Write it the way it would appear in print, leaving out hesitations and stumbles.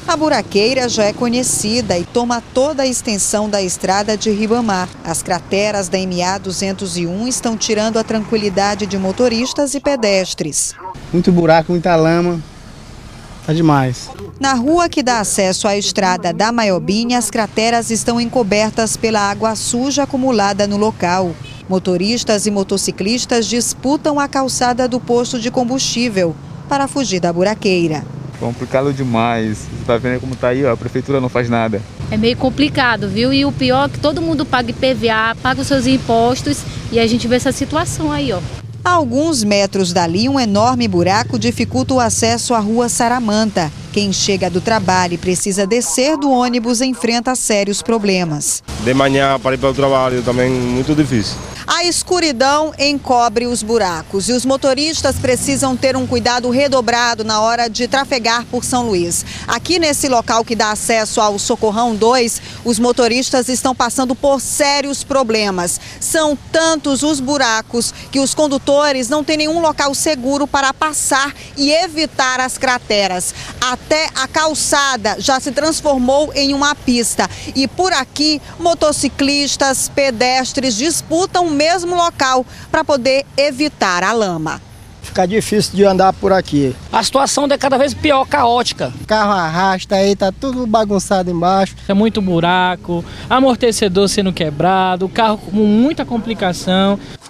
A buraqueira já é conhecida e toma toda a extensão da estrada de Ribamar. As crateras da MA 201 estão tirando a tranquilidade de motoristas e pedestres. Muito buraco, muita lama, tá demais. Na rua que dá acesso à estrada da Maiobinha, as crateras estão encobertas pela água suja acumulada no local. Motoristas e motociclistas disputam a calçada do posto de combustível para fugir da buraqueira. Complicado demais. Você tá vendo como tá aí, ó, a prefeitura não faz nada. É meio complicado, viu? E o pior é que todo mundo paga IPVA, paga os seus impostos e a gente vê essa situação aí, ó. A alguns metros dali, um enorme buraco dificulta o acesso à rua Saramanta. Quem chega do trabalho e precisa descer do ônibus enfrenta sérios problemas. De manhã para ir para o trabalho também muito difícil. A escuridão encobre os buracos e os motoristas precisam ter um cuidado redobrado na hora de trafegar por São Luís. Aqui nesse local que dá acesso ao Socorrão 2, os motoristas estão passando por sérios problemas. São tantos os buracos que os condutores não têm nenhum local seguro para passar e evitar as crateras. Até a calçada já se transformou em uma pista e por aqui motociclistas, pedestres disputam o mesmo local para poder evitar a lama. Fica difícil de andar por aqui. A situação é cada vez pior, caótica. O carro arrasta aí, tá tudo bagunçado embaixo. É muito buraco, amortecedor sendo quebrado, o carro com muita complicação.